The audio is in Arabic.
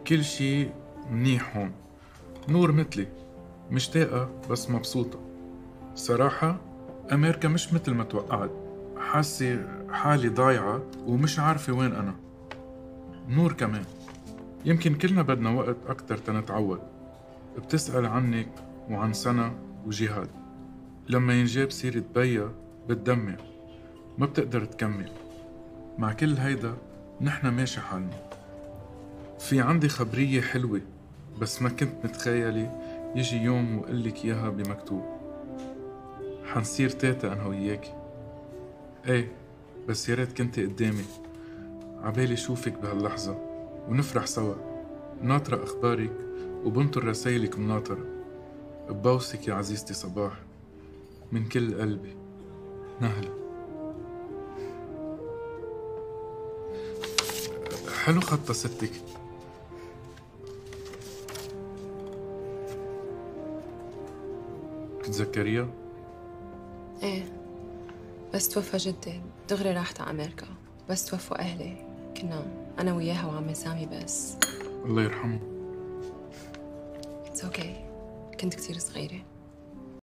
كل شي منيح هون. نور مثلي، مشتاقة بس مبسوطة. صراحة أمريكا مش مثل ما توقعت، حاسة حالي ضايعة ومش عارفة وين أنا. نور كمان، يمكن كلنا بدنا وقت أكتر تنتعود. بتسأل عنك وعن سنة وجهاد، لما ينجاب سيرة بيا بتدمع، ما بتقدر تكمل. مع كل هيدا نحن ماشي حالنا. في عندي خبرية حلوة بس ما كنت متخيلة يجي يوم وقلك إياها بمكتوب. حنصير تيتا أنا وياكي. إيه، بس يا ريت كنتي قدامي، عبالي شوفك بهاللحظة ونفرح سوا. ناطرة أخبارك وبنطر رسايلك مناطرة. ببوسك يا عزيزتي صباح من كل قلبي. نهلة. حلو خطة ستك. بتتذكريها؟ ايه، بس توفى جدي دغري راحت على أمريكا. بس توفوا أهلي كنا أنا وياها وعمي سامي بس. الله يرحمه. اتس اوكي، كنت كتير صغيرة.